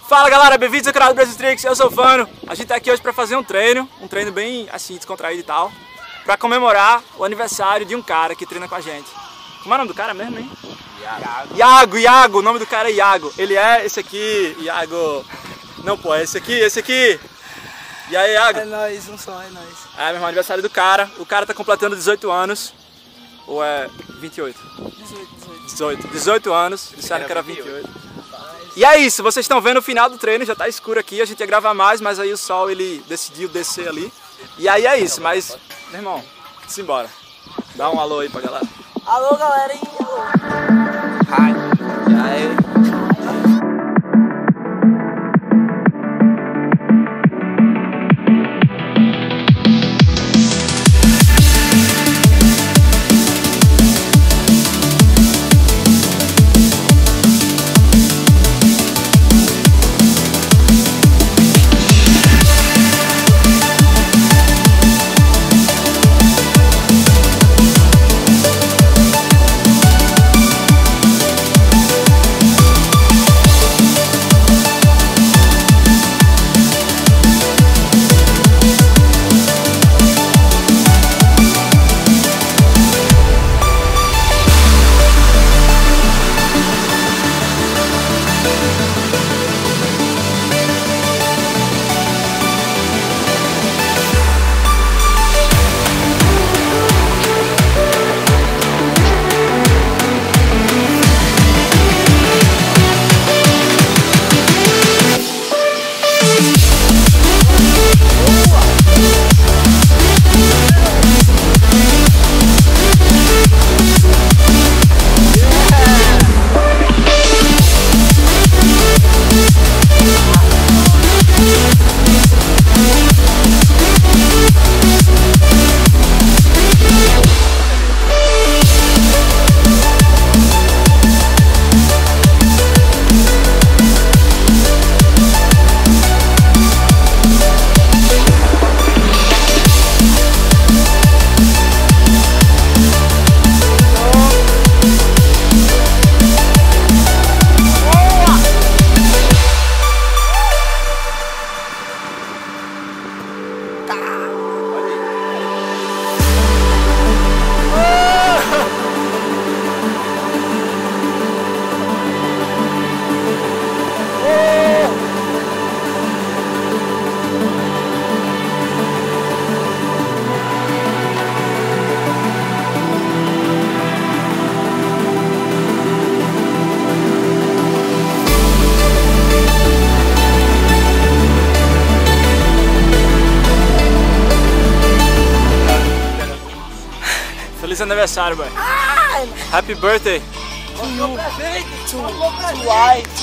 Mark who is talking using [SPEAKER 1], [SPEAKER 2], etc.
[SPEAKER 1] Fala galera, bem-vindos ao canal do Brasil Tricks, eu sou o Fano. A gente tá aqui hoje pra fazer um treino bem assim, descontraído e tal, pra comemorar o aniversário de um cara que treina com a gente. Como é o nome do cara mesmo, hein? Iago, o nome do cara é Iago. Ele é esse aqui, Iago. Não, pô, é esse aqui. E aí, Iago?
[SPEAKER 2] É nóis, um só, é nóis.
[SPEAKER 1] É, meu irmão, aniversário do cara. O cara tá completando 18 anos. Ou é 28? 18 anos. Disseram que era 28. E é isso, vocês estão vendo o final do treino, já tá escuro aqui, a gente ia gravar mais, mas aí o sol ele decidiu descer ali. E aí é isso, mas, meu irmão, simbora. Dá um alô aí pra galera.
[SPEAKER 2] Alô, galera, hein? Alô.
[SPEAKER 1] Hi. E aí? Feliz aniversário, boy. Happy birthday.
[SPEAKER 2] To